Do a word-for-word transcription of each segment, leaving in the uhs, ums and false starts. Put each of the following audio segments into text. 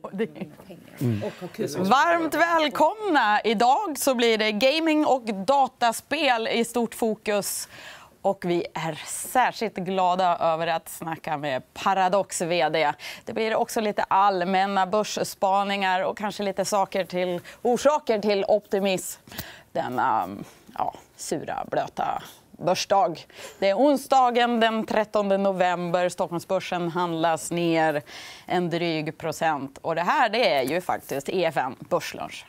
Mm. Varmt välkomna! Idag så blir det gaming och dataspel i stort fokus. Och vi är särskilt glada över att snacka med Paradox vd. Det blir också lite allmänna börsspaningar och kanske lite saker till, orsaker till optimism. Denna ja, sura, blöta börsdag. Det är onsdagen den trettonde november. Stockholmsbörsen handlas ner en dryg procent. Och det här det är ju faktiskt E F N Börslunch.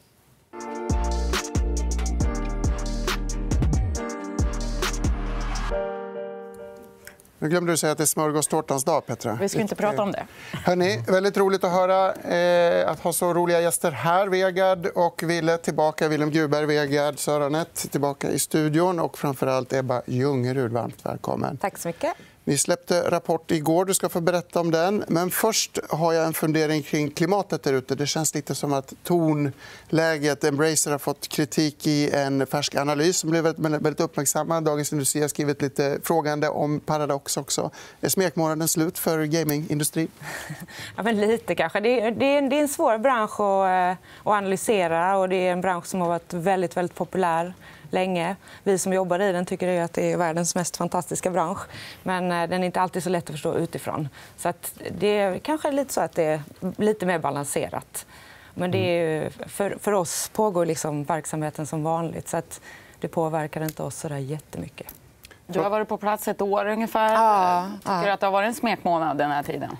Nu glömde du säga att det är smörgåstårtans dag, Petra. Vi ska inte prata om det. Hörrni, väldigt roligt att höra eh, att ha så roliga gäster här. Vegard och Ville tillbaka. Willem Guberg, Vegard, Söranet tillbaka i studion. Och framförallt Ebba Ljungerud. Varmt välkommen. Tack så mycket. Ni släppte rapport igår. Du ska få berätta om den. Men först har jag en fundering kring klimatet där ute. Det känns lite som att tonläget, Embracer har fått kritik i en färsk analys som blev väldigt, väldigt uppmärksammad. Dagens Industri har skrivit lite frågande om Paradox också. Är smekmånaden slut för gamingindustrin? Ja, men lite kanske. Det är, det är, det är en svår bransch att, att analysera och det är en bransch som har varit väldigt, väldigt populär länge. Vi som jobbar i den tycker att det är världens mest fantastiska bransch. Men den är inte alltid så lätt att förstå utifrån. Så att det är kanske lite så att det är lite mer balanserat. Men det är, för, för oss pågår liksom verksamheten som vanligt. Så att det påverkar inte oss så där jättemycket. Du har varit på plats ett år ungefär. Ja, Tycker ja. att det har varit en smekmånad den här tiden?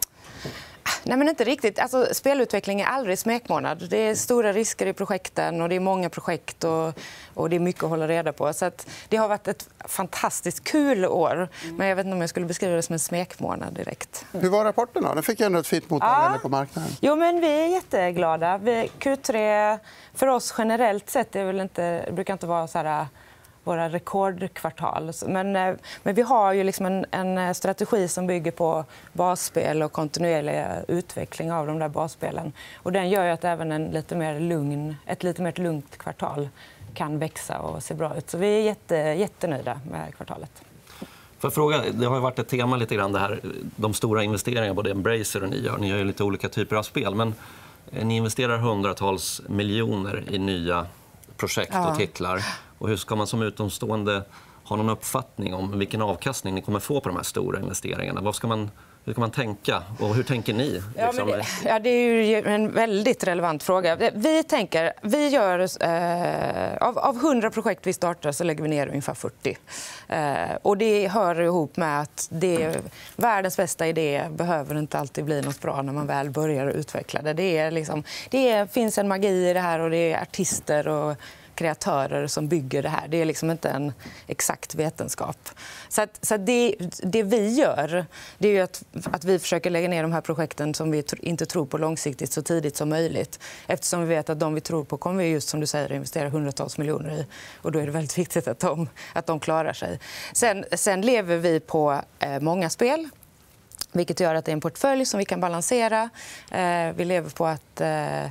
Nej, men inte riktigt. Alltså, spelutveckling är aldrig smekmånad. Det är stora risker i projekten och det är många projekt och, och det är mycket att hålla reda på. Så att det har varit ett fantastiskt kul år. Mm. Men jag vet inte om jag skulle beskriva det som en smekmånad direkt. Hur var rapporten då? Den fick ändå ett fint mottagande ja. på marknaden. Jo, men vi är jätteglada. Vi, Q tre för oss generellt sett är väl inte, det brukar inte vara så här våra rekordkvartal. Men, men vi har ju liksom en, en strategi som bygger på basspel och kontinuerlig utveckling av de där basspelen. Och den gör ju att även en lite mer lugn, ett lite mer lugnt kvartal kan växa och se bra ut. Så vi är jätte, jättenöjda med kvartalet. För fråga, det har varit ett tema lite grann det här, de stora investeringarna, både Embracer och ni gör. Ni gör ju lite olika typer av spel, men ni investerar hundratals miljoner i nya projekt och Ja. titlar. Och hur ska man som utomstående ha någon uppfattning om vilken avkastning ni kommer få på de här stora investeringarna? Vad ska man, hur kan man tänka? Och hur tänker ni? Ja, Liksom? men det, ja, det är ju en väldigt relevant fråga. Vi tänker, vi gör, eh, av, av hundra projekt vi startar så lägger vi ner ungefär fyrtio. Eh, och det hör ihop med att det, världens bästa idé behöver inte alltid bli något bra när man väl börjar utveckla det. Det, är liksom, det är, finns en magi i det här och det är artister och kreatörer som bygger det här. Det är liksom inte en exakt vetenskap. Så, att, så att det, det vi gör det är ju att, att vi försöker lägga ner de här projekten som vi tr- inte tror på långsiktigt så tidigt som möjligt. Eftersom vi vet att de vi tror på kommer vi just som du säger investera hundratals miljoner i. Och då är det väldigt viktigt att de, att de klarar sig. Sen, sen lever vi på eh, många spel. Vilket gör att det är en portfölj som vi kan balansera. Eh, vi lever på att eh,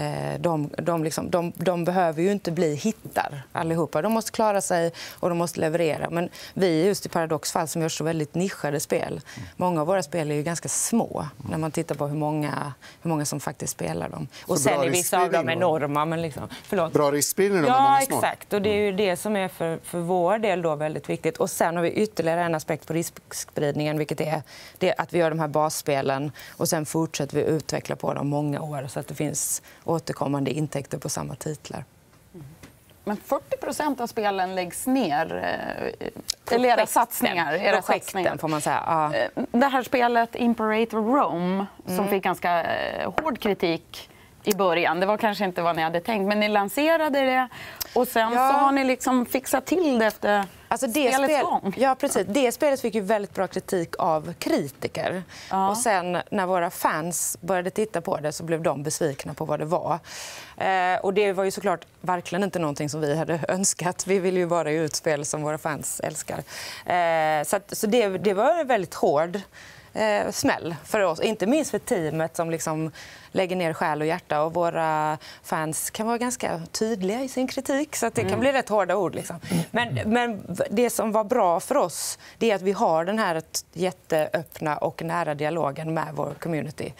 De, de, liksom, de, de behöver ju inte bli hittar allihopa. De måste klara sig och de måste leverera. Men vi just i Paradox fall som gör så väldigt nischade spel. Många av våra spel är ju ganska små när man tittar på hur många, hur många som faktiskt spelar dem. Och sen är vissa av dem enorma. Men liksom, förlåt. Bra riskspridning. Ja, exakt. Och det är ju det som är för, för vår del då väldigt viktigt. Och sen har vi ytterligare en aspekt på riskspridningen, vilket är det att vi gör de här basspelen och sen fortsätter vi utveckla på dem många år så att det finns återkommande intäkter på samma titlar. Men fyrtio procent av spelen läggs ner. Eller era satsningar. Era Projekten, satsningar. får man säga. Ja. Det här spelet Imperator Rome som Mm. fick ganska hård kritik i början. Det var kanske inte vad ni hade tänkt, men ni lanserade det och sen Ja. så har ni liksom fixat till det efter Alltså det, spelets spel, gång. ja, precis. Det spelet fick ju väldigt bra kritik av kritiker. Ja. Och sen när våra fans började titta på det så blev de besvikna på vad det var. Eh, och det var ju såklart verkligen inte någonting som vi hade önskat. Vi vill ju bara ge ut spel som våra fans älskar. Eh, så att, så det, det var väldigt hård eh, smäll för oss. Inte minst för teamet som liksom lägger ner själ och hjärta. Och våra fans kan vara ganska tydliga i sin kritik. Så att det kan Mm. bli rätt hårda ord. Liksom. Men, men det som var bra för oss det är att vi har den här jätteöppna och nära dialogen med vår community.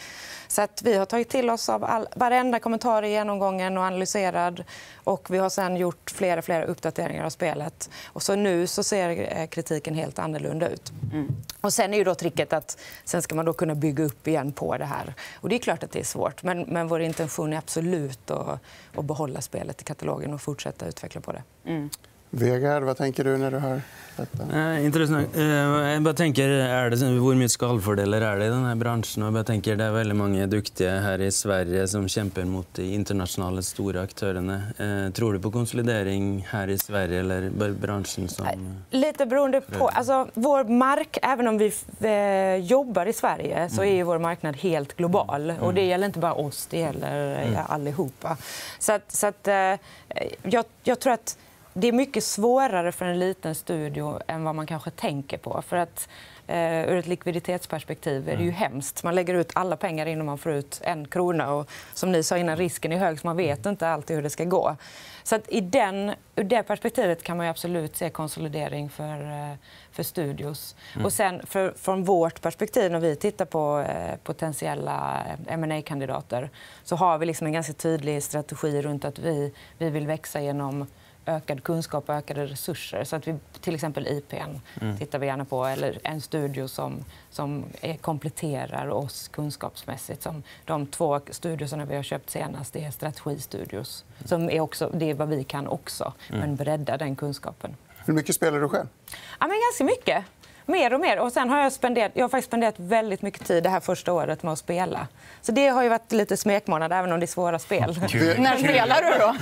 Så att vi har tagit till oss av all, varenda kommentar i genomgången och analyserad. Och vi har sen gjort flera, flera uppdateringar av spelet. Och så nu så ser kritiken helt annorlunda ut. Mm. Och sen är ju då tricket att sen ska man då kunna bygga upp igen på det här. Och det är klart att det är svårt. Men, men vår intention är absolut att, att behålla spelet i katalogen och fortsätta utveckla på det. Mm. Vegard, vad tänker du när du hör detta? Eh, intressant. Eh, jag bara tänker, är det, hur mycket skallfördelar är det i den här branschen? Och jag tänker, det är väldigt många duktiga här i Sverige som kämpar mot de internationella stora aktörerna. Eh, tror du på konsolidering här i Sverige eller branschen som... Lite beroende på... Alltså, vår mark, även om vi eh, jobbar i Sverige så är ju vår marknad helt global. Och det gäller inte bara oss, det gäller eh, allihopa. Så att, så att, eh, jag, jag tror att det är mycket svårare för en liten studio än vad man kanske tänker på. För att eh, ur ett likviditetsperspektiv är det ju hemskt. Man lägger ut alla pengar innan man får ut en krona. Och som ni sa innan, risken är hög så man vet inte alltid hur det ska gå. Så att i den, ur det perspektivet kan man ju absolut se konsolidering för, för studios. Mm. Och sen för, från vårt perspektiv när vi tittar på eh, potentiella M and A-kandidater så har vi liksom en ganska tydlig strategi runt att vi, vi vill växa genom ökad kunskap och ökade resurser. Så att vi, till exempel I P N mm. tittar vi gärna på, eller en studio som, som är, kompletterar oss kunskapsmässigt. Som de två studiosarna vi har köpt senast, det är strategistudios. Som är också, det är vad vi kan också, mm. men bredda den kunskapen. Hur mycket spelar du själv? Ja, men ganska mycket. Mer och mer. Och sen har jag spenderat, jag har faktiskt spenderat väldigt mycket tid det här första året med att spela. Så det har ju varit lite smekmånad, även om det är svåra spel. När spelar du då?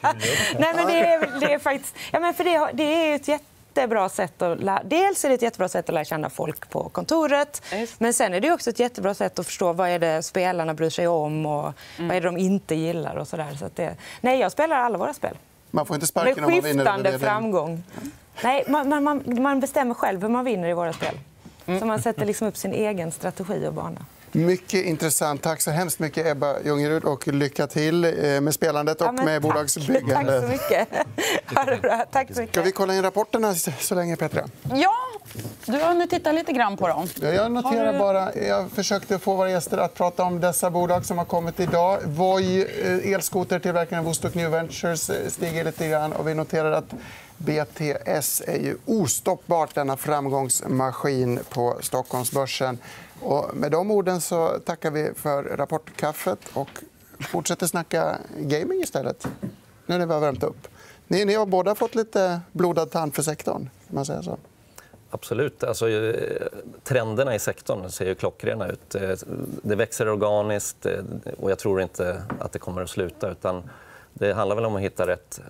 Nej, men det är, det är faktiskt... Ja, men för det, det är ett jättebra sätt att lära... Dels är det ett jättebra sätt att lära känna folk på kontoret. Men sen är det också ett jättebra sätt att förstå vad är det spelarna bryr sig om och mm. vad är det de inte gillar och sådär. Så att det... Nej, jag spelar alla våra spel. Man får inte sparken om man vinner. Med skiftande framgång. Nej, man, man, man bestämmer själv hur man vinner i våra spel. Mm. Så man sätter liksom upp sin egen strategi och bana. Mycket intressant. Tack så hemskt mycket, Ebba Ljungerud. Och lycka till med spelandet och ja, med tack. bolagsbyggande. Tack så mycket. Ha det bra. Tack så mycket. Ska vi kolla in rapporterna så länge, Petra? Ja, du har nu tittat lite grann på dem. Jag noterar du... bara, jag försökte få våra gäster att prata om dessa bolag som har kommit idag. Voi, elskotertillverkaren Vostok New Ventures, stiger lite grann. Och vi noterar att B T S är ju ostoppbart, denna framgångsmaskin på Stockholmsbörsen. Och med de orden så tackar vi för rapportkaffet och fortsätter snacka gaming istället. Nu när vi har värmt upp. Ni, ni har båda fått lite blodad tand för sektorn, kan man säga så. Absolut. Alltså, trenderna i sektorn ser ju klockrena ut. Det växer organiskt och jag tror inte att det kommer att sluta. Utan det handlar väl om att hitta rätt,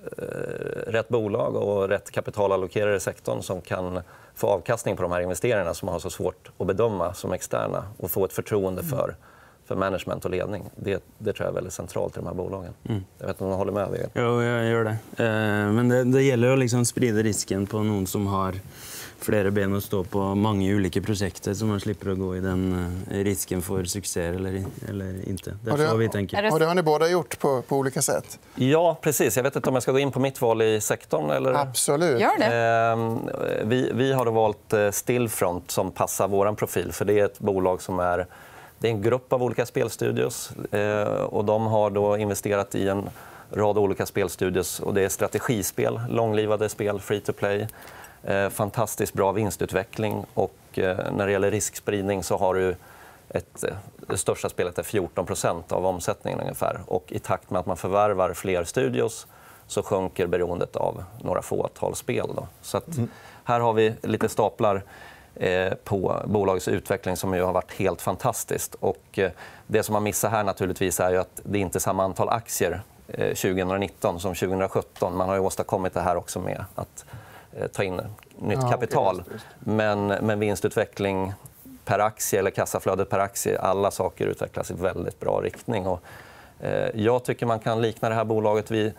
rätt bolag och rätt kapitalallokerare i sektorn som kan få avkastning på de här investeringarna som man har så svårt att bedöma som externa och få ett förtroende för, för management och ledning. Det, det tror jag är väldigt centralt i de här bolagen. Mm. Jag vet inte om du håller med det. Jo, jag gör det. Men det, det gäller att liksom sprida risken på någon som har flera ben att stå på många olika projekt så man slipper att gå i den risken för succé eller, eller inte. Det är det, så vi tänker. Och det har ni båda gjort på, på olika sätt. Ja, precis. Jag vet inte om jag ska gå in på mitt val i sektorn. Eller... Absolut. Gör det. Eh, vi, vi har då valt Stillfront som passar vår profil. För det är ett bolag som är... Det är en grupp av olika spelstudios. Eh, och de har då investerat i en rad olika spelstudios. Och det är strategispel, långlivade spel, free to play. Eh, fantastiskt bra vinstutveckling och eh, när det gäller riskspridning så har du ett, det största spelet är fjorton procent av omsättningen ungefär. Och i takt med att man förvärvar fler studios så sjunker beroendet av några fåtal spel. Då. Så att här har vi lite staplar eh, på bolagets utveckling som ju har varit helt fantastiskt. Och eh, det som man missar här naturligtvis är ju att det inte är samma antal aktier eh, tjugonitton som tjugosjutton. Man har ju åstadkommit det här också med att ta in nytt kapital. Men, men vinstutveckling per aktie eller kassaflödet per aktie, alla saker utvecklas i väldigt bra riktning. Och, eh, jag tycker man kan likna det här bolaget vid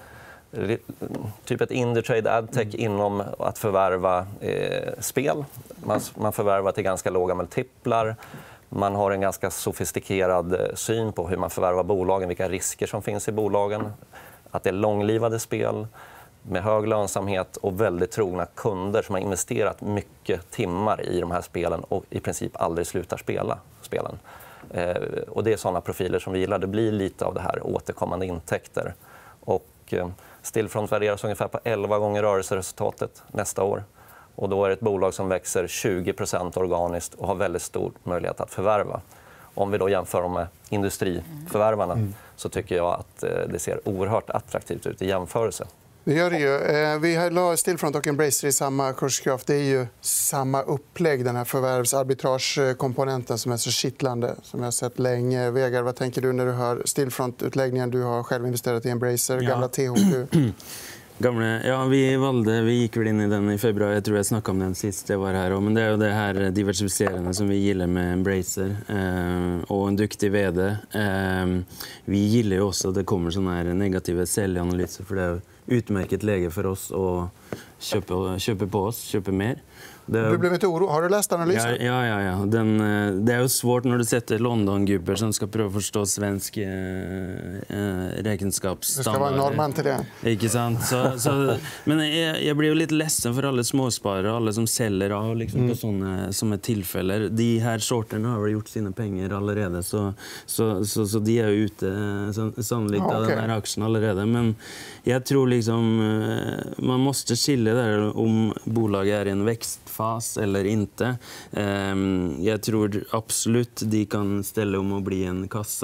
typ ett Indutrade Adtech mm. inom att förvärva eh, spel. Man, man förvärvar till ganska låga multiplar. Man har en ganska sofistikerad syn på hur man förvärvar bolagen, vilka risker som finns i bolagen. Att det är långlivade spel med hög lönsamhet och väldigt trogna kunder som har investerat mycket timmar i de här spelen och i princip aldrig slutar spela spelen. Eh, och det är sådana profiler som vi gillar. Det blir lite av det här återkommande intäkter. Och eh, Stillfront värderas ungefär på elva gånger rörelseresultatet nästa år. Och då är det ett bolag som växer tjugo procent organiskt och har väldigt stor möjlighet att förvärva. Om vi då jämför dem med industriförvärvarna mm. så tycker jag att eh, det ser oerhört attraktivt ut i jämförelse. Det gör det ju. Vi har Stillfront och Embracer i samma kursgraf. Det är ju samma upplägg, den här förvärvsarbitragekomponenten som är så kittlande som jag har sett länge. Vegard, vad tänker du när du hör Stillfront-utläggningen? Du har själv investerat i Embracer, gamla T H Q. Gamle, ja, vi valde, vi gick väl in i den i februari. Jag tror jag snackade om den sist jag var här. Men det är ju det här diversificerande som vi gillar med Embracer eh, och en duktig vd. Eh, vi gillar ju också att det kommer såna här negativa säljanalyser för det är utmärkt läge för oss att köpa, köpa på oss, köpa mer. Det... Du blev inte oro. Har du läst analysen? Ja, ja, ja. ja. Den, det är ju svårt när du sätter London-gubbar som ska pröva förstå svensk eh, räkenskapsstandard. Det ska vara en norrman till det. Inte sant? Så, så, men jag, jag blir ju lite ledsen för alla småsparare, alla som säljer av liksom, mm. på såna som är tillfällen. De här sorterna har väl gjort sina pengar allerede, så, så, så, så de är ute så, sannolikt ja, okay. av den här aktien allerede. Men jag tror liksom man måste skilja där om bolaget är i en växtfas eller inte. Jag tror absolut de kan ställa om att bli en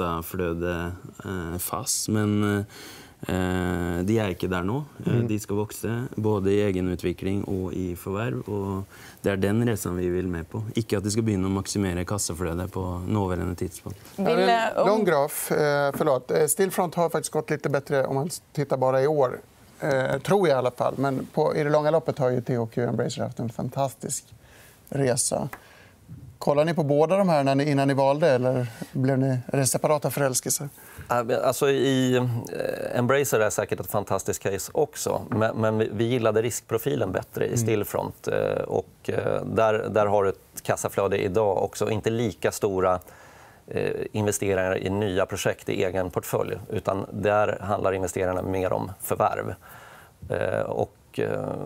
kassaflödefas, men de är inte där nu. Mm. De ska växa både i egen utveckling och i förvärv, och det är den resan vi vill med på. Inte att de ska börja maximera kassaflödet på nåvarande tidspunkt. Vill... Lång graf, förlåt. Stillfront har faktiskt gått lite bättre om man tittar bara i år. Eh, tror jag i alla fall. Men på, i det långa loppet har ju T H Q och Embracer haft en fantastisk resa. Kollar ni på båda de här när ni, innan ni valde, eller blev ni separata förälskelser? Alltså, i Embracer är säkert ett fantastiskt case också. Men, men vi, vi gillade riskprofilen bättre i Stillfront. Mm. Och där, där har du ett kassaflöde idag också. Inte lika stora investeringar i nya projekt i egen portfölj, utan där handlar investerarna mer om förvärv. Och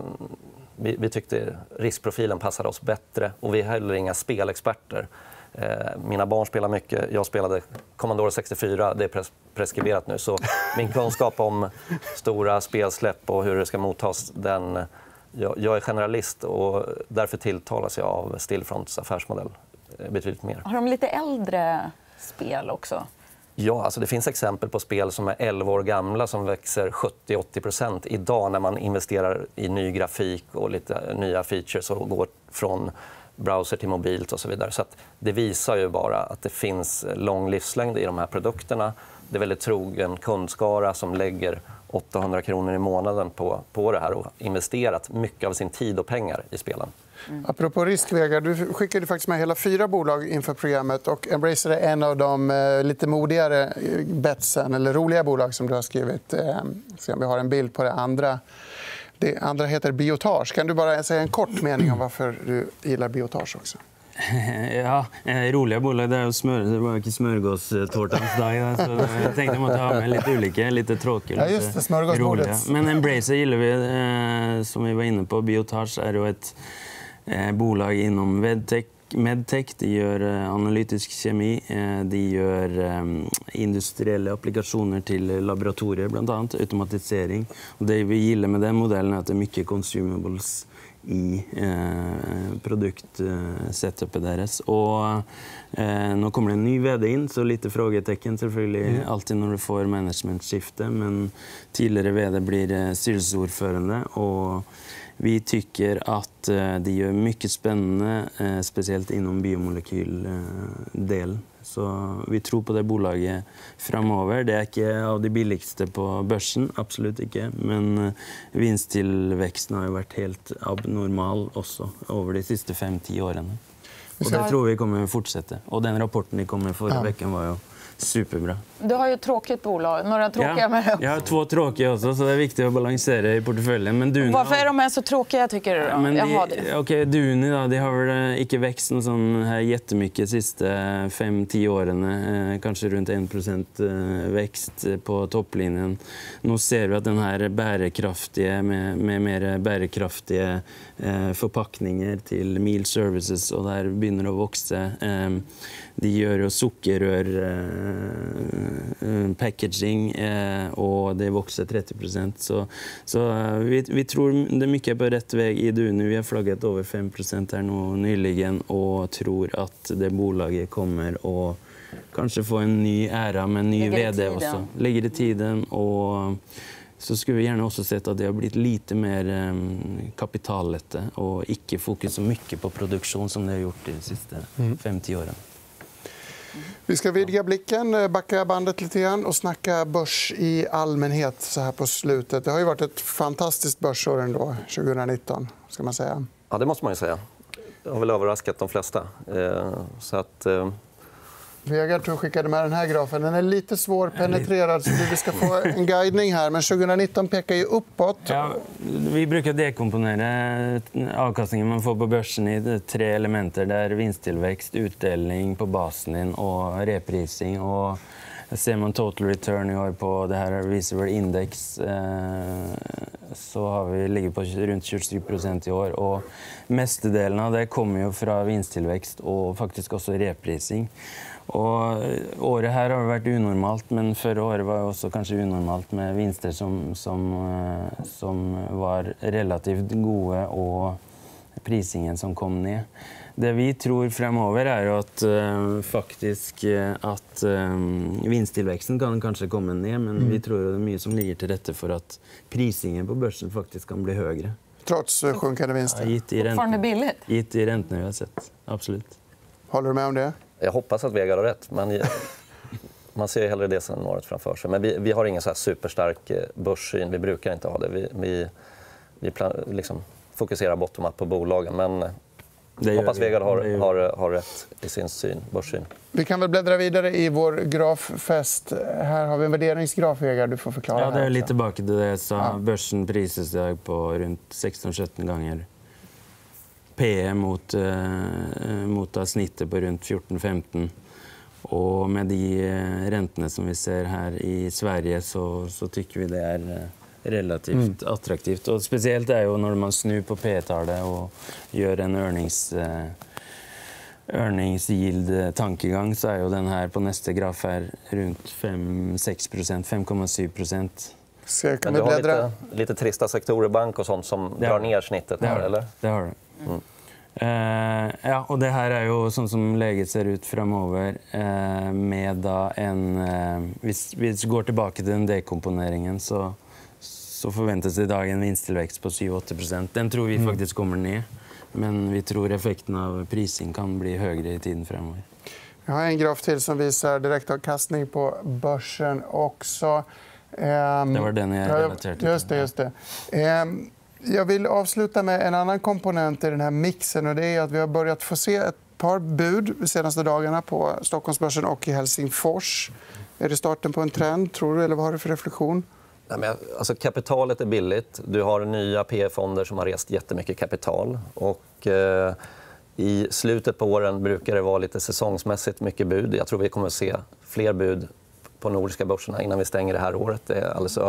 vi, vi tyckte riskprofilen passade oss bättre, och vi är heller inga spelexperter. Mina barn spelar mycket, jag spelade Commodore sextiofyra, det är pres- preskriberat nu, så min kunskap om stora spelsläpp och hur det ska mottas, den, jag, jag är generalist, och därför tilltalas jag av Stillfronts affärsmodell betydligt mer. Har de lite äldre spel också? Ja, alltså det finns exempel på spel som är elva år gamla som växer sjuttio till åttio procent idag när man investerar i ny grafik och lite nya features och går från browser till mobilt och så vidare. Så att det visar ju bara att det finns lång livslängd i de här produkterna. Det är väldigt trogen kundskara som lägger åttahundra kronor i månaden på, på det här och investerat mycket av sin tid och pengar i spelen. Mm. Apropå riskvägar, du skickade faktiskt med hela fyra bolag inför programmet, och Embracer är en av de eh, lite modigare betsen eller roliga bolag som du har skrivit. Eh, så vi har en bild på det andra. Det andra heter Biotage. Kan du bara säga en kort mening om varför du gillar Biotage också? Ja, roliga bolag, det är ju smör, det var inte smörgåstårtans dag, så jag tänkte att ha med lite olika, lite tråkiga, ja, just det, smörgåsbordet. Men Embracer gillar vi, eh, som vi var inne på. Biotage är ju ett eh, bolag inom medtech. Medtech, de gör eh, analytisk kemi, eh, de gör eh, industriella applikationer till laboratorier, bland annat automatisering. Och det vi gillar med den modellen är att det är mycket consumables i eh, produktsetupet deras. Och eh, nu kommer det en ny vd in, så lite frågetecken selvfølgelig mm. alltid när du får managementskifte, men tidigare vd blir eh, styrelseordförande, och vi tycker att eh, det gör mycket spännande, eh, speciellt inom biomolekyldelen. Så vi tror på det bolaget framöver. Det är inte av de billigaste på börsen, absolut inte. Men vinsttillväxten har ju varit helt abnormal också över de sista fem till tio åren. Och det tror vi kommer att fortsätta. Och den rapporten ni kom med förra ja. veckan var ju superbra. Du har ju ett tråkigt bolag. Några tråkiga Ja, med det också. jag har två tråkiga också, så det är viktigt att balansera i portföljen. Men Duni, Varför är de här så tråkiga, tycker du? Då? men Jaha, de, det. okay, Duni då, de har väl inte växt någon sån här jättemycket de sista fem till tio åren. Eh, kanske runt en procent växt på topplinjen. Nu ser vi att den här bärkraftiga, med, med mer bärkraftiga eh, förpackningar till meal services, och där börjar att växa. Eh, de gör ju sockerrör eh, packaging eh, och det växer trettio procent. Så, så eh, vi, vi tror det är mycket på rätt väg i Duni. Vi har flaggat över fem procent här nu nyligen och tror att det bolaget kommer att kanske få en ny ära med en ny Ligger vd också. Ligger i tiden, och så skulle vi gärna också sett att det har blivit lite mer um, kapitallätte och inte fokus så mycket på produktion som det har gjort de sista mm. femtio åren. Vi ska vidga blicken, backa bandet lite grann och snacka börs i allmänhet så här på slutet. Det har ju varit ett fantastiskt börsår ändå, tjugonitton, ska man säga. Ja, det måste man ju säga. Det har väl överraskat de flesta. Eh, så att... Eh... Vegard tror skickade med den här grafen. Den är lite svårpenetrerad, så vi ska få en guidning här. Men tjugonitton pekar ju uppåt. Ja, vi brukar dekomponera avkastningen man får på börsen i tre elementer. Det är vinsttillväxt, utdelning på basen och reprising. Och ser man total return i år på det här Visible Index, så har vi ligger på runt tjugotre procent i år. Och mestadelen av det kommer ju från vinsttillväxt och faktiskt också reprising. Och året här har varit onormalt, men förra året var också kanske onormalt med vinster som, som, som var relativt goda och prisingen som kom ner. Det vi tror framöver är att uh, faktiskt att um, vinsttillväxten kan kanske komma ner, men mm. vi tror att det är mycket som ligger till rätta för att prisingen på börsen faktiskt kan bli högre. Trots sjunkande vinster. Ja, gitt i fortfarande billigt. Gitt i räntorna vi har sett. Absolut. Håller du med om det? Jag hoppas att Vegard har rätt, men man ser hellre det scenariot framför sig. Men vi, vi har ingen så här superstark börssyn. Vi brukar inte ha det. Vi, vi, vi plan, liksom fokuserar bottom-up på bolagen. Men jag hoppas Vegard har, har, har rätt i sin syn, börssyn. Vi kan väl bläddra vidare i vår graffest. Här har vi en värderingsgraf, Vegard. Du får förklara. Ja, det är här lite tillbaka till det jag sa. Ja. Börsen prises idag på runt sexton sjutton gånger P E mot, eh, mot snittet på runt fjorton femton. Och med de räntorna som vi ser här i Sverige så, så tycker vi det är relativt mm. attraktivt. Och speciellt är ju när man snur på P E-talet och gör en earnings, eh, earnings yield tankegång, så är ju den här på nästa graf här runt fem sex procent, fem komma sju procent. Men du har lite, lite trista sektorer, bank och sånt som drar ner snittet här, det eller? Det har det. Mm. Uh, ja, och det här är ju sånt som läget ser ut framöver uh, med då en uh, vi, vi går tillbaka till den dekomponeringen, så så förväntas det idag en vinsttillväxt på sju till åtta procent. Den tror vi mm. faktiskt kommer ner, men vi tror effekten av prising kan bli högre i tiden framöver. Jag har en graf till som visar direktavkastning på börsen också. Um, det var den jag relaterade till. Just det, just det. Um, Jag vill avsluta med en annan komponent i den här mixen, och det är att vi har börjat få se ett par bud de senaste dagarna på Stockholmsbörsen och i Helsingfors. Är det starten på en trend, tror du, eller vad har du för reflektion? Nej, men, alltså, kapitalet är billigt. Du har nya P E-fonder som har rest jättemycket kapital. Och, eh, i slutet på åren brukar det vara lite säsongsmässigt mycket bud. Jag tror vi kommer att se fler bud på nordiska börserna innan vi stänger det här året. Det är jag alldeles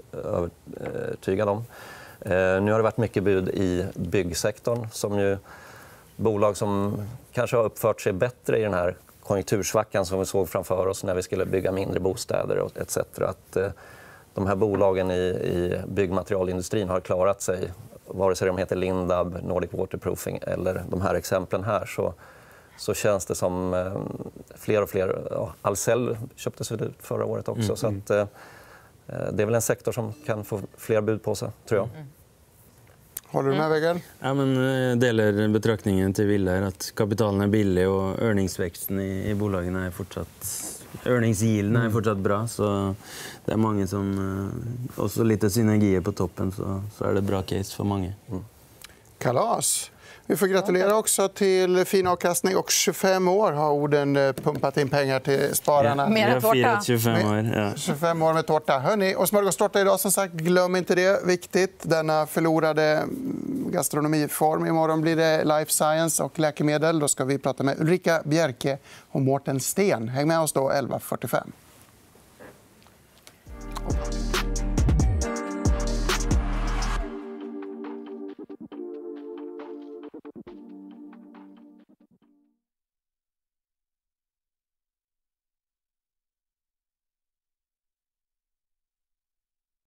övertygad om. Eh, nu har det varit mycket bud i byggsektorn, som ju bolag som kanske har uppfört sig bättre i den här konjunktursvackan som vi såg framför oss när vi skulle bygga mindre bostäder och et cetera. Att eh, de här bolagen i, i byggmaterialindustrin har klarat sig, vare sig de heter Lindab, Nordic Waterproofing eller de här exemplen här, så, så känns det som eh, fler och fler. Ja, Ahlsell köptes ut förra året också. Mm. Så att, eh, det är väl en sektor som kan få fler bud på sig, tror jag. Mm. Håller du med, Vegard? Ja, men jag delar betraktningen till Wille att kapitalen är billig och earningsväxten i, i bolagen är fortsatt, earningsyielden är fortsatt bra, så det är många som också lite synergier på toppen, så så är det bra case för många. Mm. Kalas. Vi får gratulera också till fin avkastning. Och tjugofem år har orden pumpat in pengar till spararna. Mer än tårta. tjugofem år. Ja. tjugofem år med tårta. Hörrni, och smörgåstårta idag, som sagt. Glöm inte det. Viktigt. Denna förlorade gastronomiform. Imorgon blir det life science och läkemedel. Då ska vi prata med Ulrika Bjerke och Mårten Sten. Häng med oss då elva fyrtiofem.